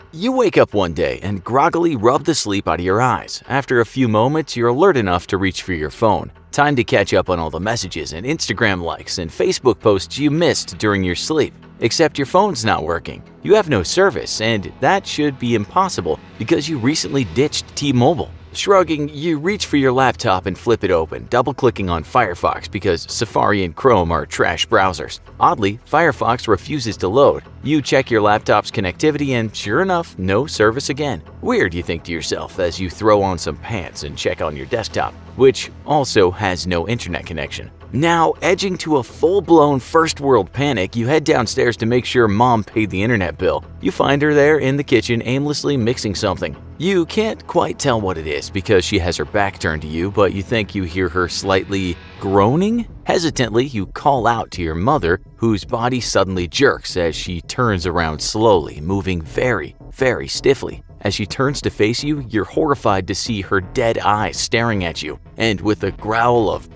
You wake up one day and groggily rub the sleep out of your eyes. After a few moments, you're alert enough to reach for your phone. Time to catch up on all the messages and Instagram likes and Facebook posts you missed during your sleep. Except your phone's not working. You have no service, and that should be impossible because you recently ditched T-Mobile. Shrugging, you reach for your laptop and flip it open, double-clicking on Firefox because Safari and Chrome are trash browsers. Oddly, Firefox refuses to load. You check your laptop's connectivity and sure enough, no service again. Weird, you think to yourself as you throw on some pants and check on your desktop, which also has no internet connection. Now, edging to a full-blown first-world panic, you head downstairs to make sure mom paid the internet bill. You find her there in the kitchen aimlessly mixing something. You can't quite tell what it is because she has her back turned to you, but you think you hear her slightly groaning? Hesitantly, you call out to your mother, whose body suddenly jerks as she turns around slowly, moving very, very stiffly. As she turns to face you, you're horrified to see her dead eyes staring at you, and with a growl of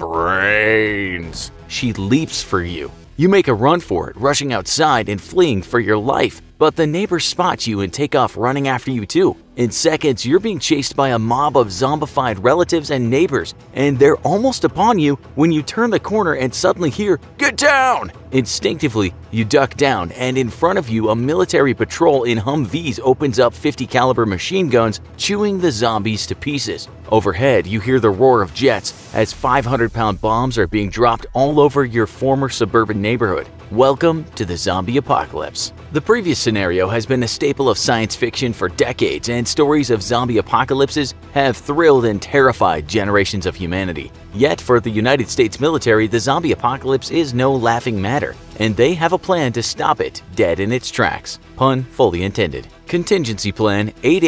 brains, she leaps for you. You make a run for it, rushing outside and fleeing for your life, but the neighbors spot you and take off running after you too. In seconds, you're being chased by a mob of zombified relatives and neighbors, and they're almost upon you when you turn the corner and suddenly hear, "Get down!" Instinctively, you duck down, and in front of you, a military patrol in Humvees opens up 50 caliber machine guns, chewing the zombies to pieces. Overhead, you hear the roar of jets as 500-pound bombs are being dropped all over your former suburban neighborhood. Welcome to the zombie apocalypse. The previous scenario has been a staple of science fiction for decades, and stories of zombie apocalypses have thrilled and terrified generations of humanity. Yet for the United States military, the zombie apocalypse is no laughing matter, and they have a plan to stop it dead in its tracks. Pun fully intended. Contingency Plan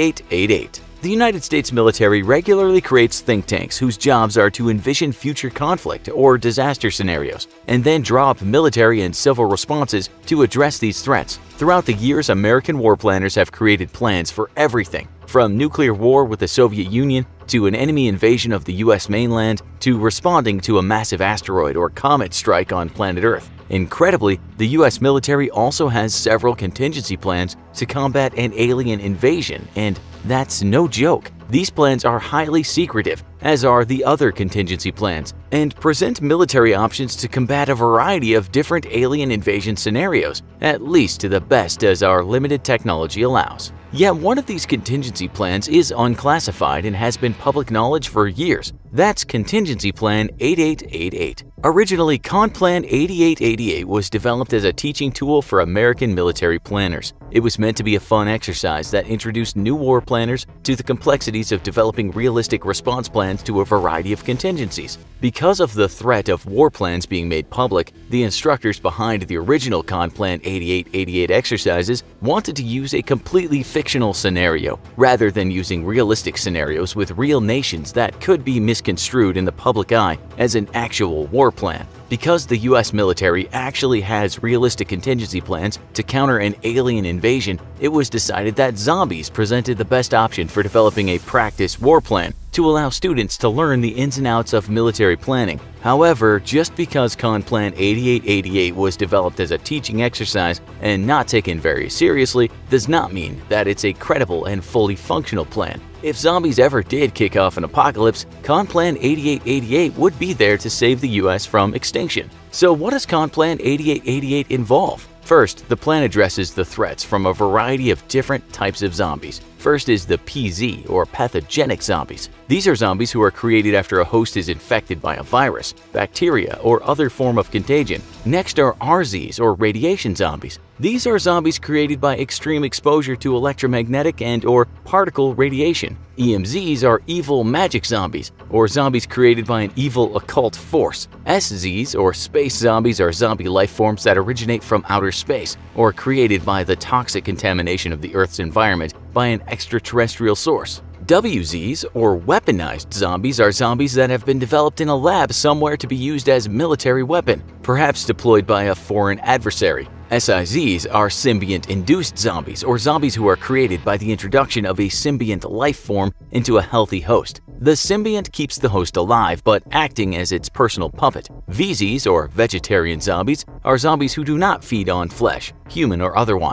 8888. The United States military regularly creates think tanks whose jobs are to envision future conflict or disaster scenarios, and then draw up military and civil responses to address these threats. Throughout the years, American war planners have created plans for everything, from nuclear war with the Soviet Union to an enemy invasion of the US mainland to responding to a massive asteroid or comet strike on planet Earth. Incredibly, the US military also has several contingency plans to combat an alien invasion, and that's no joke. These plans are highly secretive, as are the other contingency plans, and present military options to combat a variety of different alien invasion scenarios, at least to the best as our limited technology allows. Yet one of these contingency plans is unclassified and has been public knowledge for years. That's Contingency Plan 8888. Originally, ConPlan 8888 was developed as a teaching tool for American military planners. It was meant to be a fun exercise that introduced new war planners to the complexities of developing realistic response plans to a variety of contingencies. Because of the threat of war plans being made public, the instructors behind the original ConPlan 8888 exercises wanted to use a completely fictional scenario, rather than using realistic scenarios with real nations that could be misconstrued in the public eye as an actual war plan. Because the US military actually has realistic contingency plans to counter an alien invasion, it was decided that zombies presented the best option for developing a practice war plan to allow students to learn the ins and outs of military planning. However, just because ConPlan 8888 was developed as a teaching exercise and not taken very seriously does not mean that it's a credible and fully functional plan. If zombies ever did kick off an apocalypse, ConPlan 8888 would be there to save the US from extinction. So what does ConPlan 8888 involve? First, the plan addresses the threats from a variety of different types of zombies. First is the PZ, or pathogenic zombies. These are zombies who are created after a host is infected by a virus, bacteria, or other form of contagion. Next are RZs, or radiation zombies. These are zombies created by extreme exposure to electromagnetic and/or particle radiation. EMZs are evil magic zombies, or zombies created by an evil occult force. SZs, or space zombies, are zombie life forms that originate from outer space, or created by the toxic contamination of the Earth's environment by an extraterrestrial source. WZs, or weaponized zombies, are zombies that have been developed in a lab somewhere to be used as military weapon, perhaps deployed by a foreign adversary. SIZs are symbiont-induced zombies, or zombies who are created by the introduction of a symbiont life form into a healthy host. The symbiont keeps the host alive, but acting as its personal puppet. VZs, or vegetarian zombies, are zombies who do not feed on flesh, human or otherwise,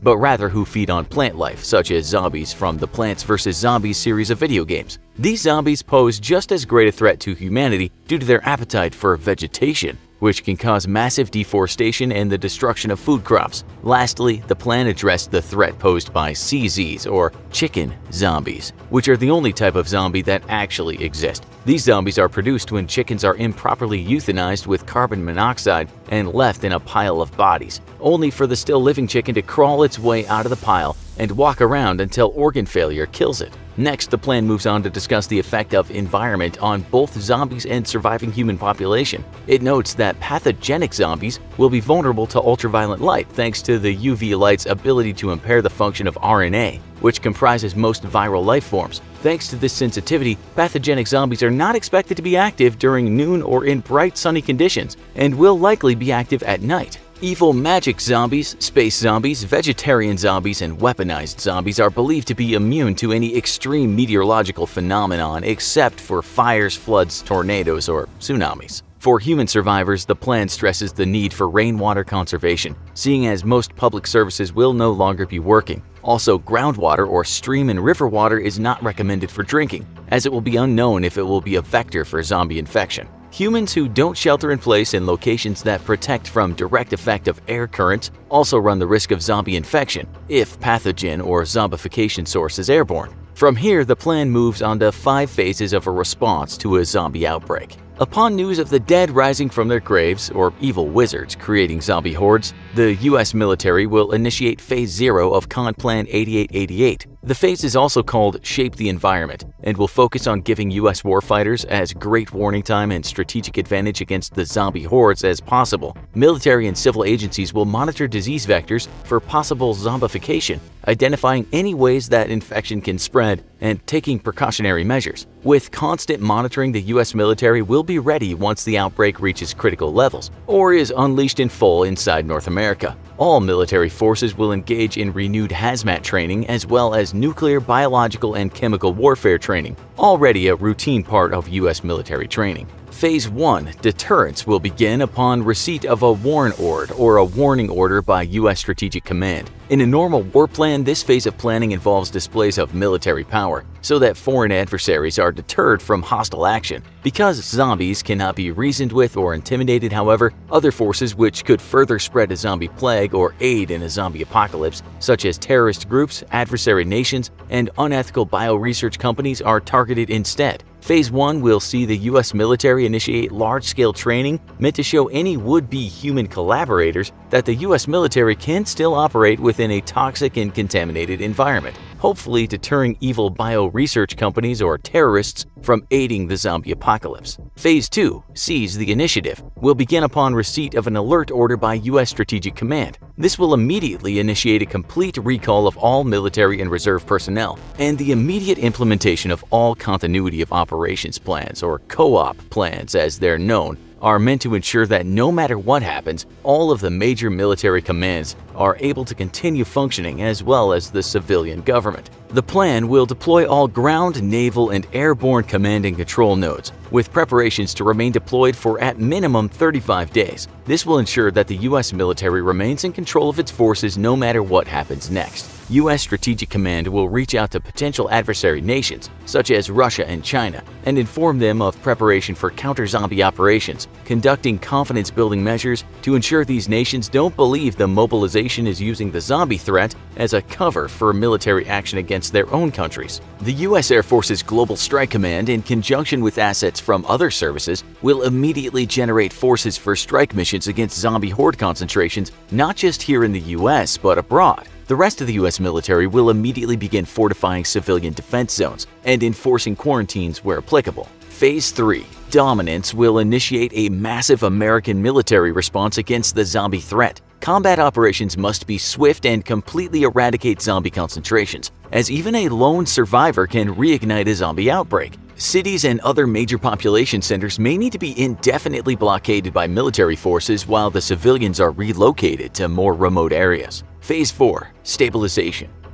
but rather who feed on plant life, such as zombies from the Plants vs. Zombies series of video games. These zombies pose just as great a threat to humanity due to their appetite for vegetation, which can cause massive deforestation and the destruction of food crops. Lastly, the plan addressed the threat posed by CZs, or chicken zombies, which are the only type of zombie that actually exist. These zombies are produced when chickens are improperly euthanized with carbon monoxide and left in a pile of bodies, only for the still living chicken to crawl its way out of the pile and walk around until organ failure kills it. Next, the plan moves on to discuss the effect of environment on both zombies and surviving human population. It notes that pathogenic zombies will be vulnerable to ultraviolet light thanks to the UV light's ability to impair the function of RNA, which comprises most viral life forms. Thanks to this sensitivity, pathogenic zombies are not expected to be active during noon or in bright sunny conditions, and will likely be active at night. Evil magic zombies, space zombies, vegetarian zombies, and weaponized zombies are believed to be immune to any extreme meteorological phenomenon except for fires, floods, tornadoes, or tsunamis. For human survivors, the plan stresses the need for rainwater conservation, seeing as most public services will no longer be working. Also, groundwater or stream and river water is not recommended for drinking, as it will be unknown if it will be a vector for zombie infection. Humans who don't shelter in place in locations that protect from direct effect of air currents also run the risk of zombie infection if pathogen or zombification source is airborne. From here, the plan moves on to 5 phases of a response to a zombie outbreak. Upon news of the dead rising from their graves, or evil wizards creating zombie hordes, the US military will initiate Phase 0 of Con Plan 8888. The phase is also called Shape the Environment and will focus on giving US warfighters as great warning time and strategic advantage against the zombie hordes as possible. Military and civil agencies will monitor disease vectors for possible zombification, identifying any ways that infection can spread and taking precautionary measures. With constant monitoring, the US military will be ready once the outbreak reaches critical levels or is unleashed in full inside North America. All military forces will engage in renewed hazmat training as well as nuclear, biological, and chemical warfare training, already a routine part of US military training. Phase 1, Deterrence, will begin upon receipt of a warn order or a warning order by US Strategic Command. In a normal war plan, this phase of planning involves displays of military power, so that foreign adversaries are deterred from hostile action. Because zombies cannot be reasoned with or intimidated, however, other forces which could further spread a zombie plague or aid in a zombie apocalypse, such as terrorist groups, adversary nations, and unethical bioresearch companies, are targeted instead. Phase 1 will see the US military initiate large-scale training meant to show any would-be human collaborators that the US military can still operate within a toxic and contaminated environment, hopefully deterring evil bioresearch companies or terrorists from aiding the zombie apocalypse. Phase 2, Seize the Initiative, will begin upon receipt of an alert order by US Strategic Command. This will immediately initiate a complete recall of all military and reserve personnel, and the immediate implementation of all continuity of operations plans, or co-op plans as they're known, are meant to ensure that no matter what happens, all of the major military commands are able to continue functioning as well as the civilian government. The plan will deploy all ground, naval, and airborne command and control nodes, with preparations to remain deployed for at minimum 35 days. This will ensure that the US military remains in control of its forces no matter what happens next. US Strategic Command will reach out to potential adversary nations, such as Russia and China, and inform them of preparation for counter-zombie operations, conducting confidence-building measures to ensure these nations don't believe the mobilization is using the zombie threat as a cover for military action against their own countries. The US Air Force's Global Strike Command, in conjunction with assets from other services, will immediately generate forces for strike missions against zombie horde concentrations, not just here in the US, but abroad. The rest of the US military will immediately begin fortifying civilian defense zones and enforcing quarantines where applicable. Phase 3, Dominance, will initiate a massive American military response against the zombie threat. Combat operations must be swift and completely eradicate zombie concentrations, as even a lone survivor can reignite a zombie outbreak. Cities and other major population centers may need to be indefinitely blockaded by military forces while the civilians are relocated to more remote areas. Phase 4, Stabilization,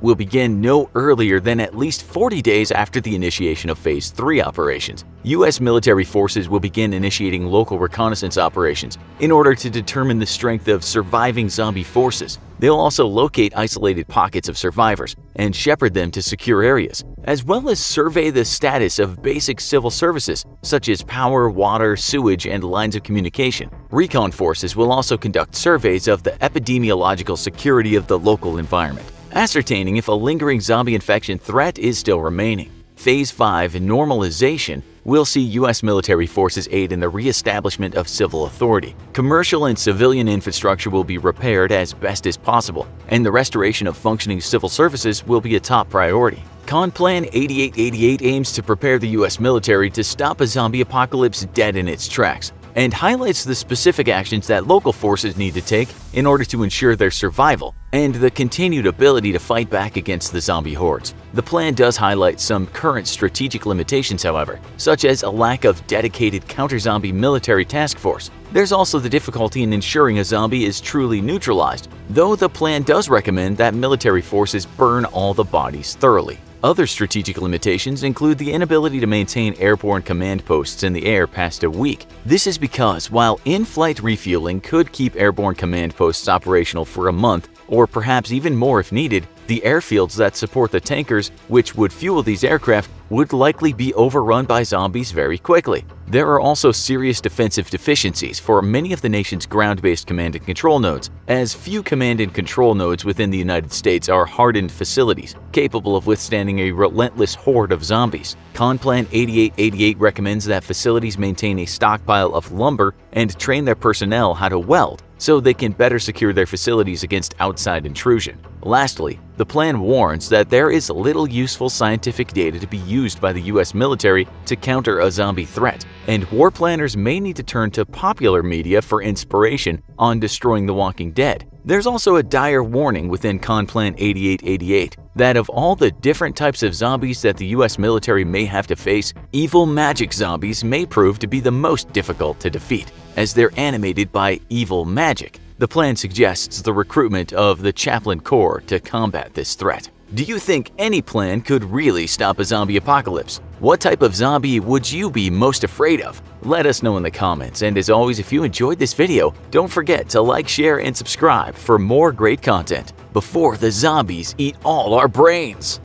will begin no earlier than at least 40 days after the initiation of Phase 3 operations. U.S. military forces will begin initiating local reconnaissance operations in order to determine the strength of surviving zombie forces. They'll also locate isolated pockets of survivors and shepherd them to secure areas, as well as survey the status of basic civil services such as power, water, sewage, and lines of communication. Recon forces will also conduct surveys of the epidemiological security of the local environment, ascertaining if a lingering zombie infection threat is still remaining. Phase 5 normalization will see U.S. military forces aid in the re-establishment of civil authority. Commercial and civilian infrastructure will be repaired as best as possible, and the restoration of functioning civil services will be a top priority. Conplan 8888 aims to prepare the U.S. military to stop a zombie apocalypse dead in its tracks, and highlights the specific actions that local forces need to take in order to ensure their survival and the continued ability to fight back against the zombie hordes. The plan does highlight some current strategic limitations, however, such as a lack of dedicated counter-zombie military task force. There's also the difficulty in ensuring a zombie is truly neutralized, though the plan does recommend that military forces burn all the bodies thoroughly. Other strategic limitations include the inability to maintain airborne command posts in the air past a week. This is because while in-flight refueling could keep airborne command posts operational for a month, or perhaps even more if needed, the airfields that support the tankers which would fuel these aircraft would likely be overrun by zombies very quickly. There are also serious defensive deficiencies for many of the nation's ground-based command and control nodes, as few command and control nodes within the United States are hardened facilities capable of withstanding a relentless horde of zombies. Conplan 8888 recommends that facilities maintain a stockpile of lumber and train their personnel how to weld, so they can better secure their facilities against outside intrusion. Lastly, the plan warns that there is little useful scientific data to be used by the U.S. military to counter a zombie threat, and war planners may need to turn to popular media for inspiration on destroying the Walking Dead. There's also a dire warning within Conplan 8888 that of all the different types of zombies that the U.S. military may have to face, evil magic zombies may prove to be the most difficult to defeat, as they're animated by evil magic. The plan suggests the recruitment of the Chaplain Corps to combat this threat. Do you think any plan could really stop a zombie apocalypse? What type of zombie would you be most afraid of? Let us know in the comments, and as always, if you enjoyed this video, don't forget to like, share, and subscribe for more great content before the zombies eat all our brains!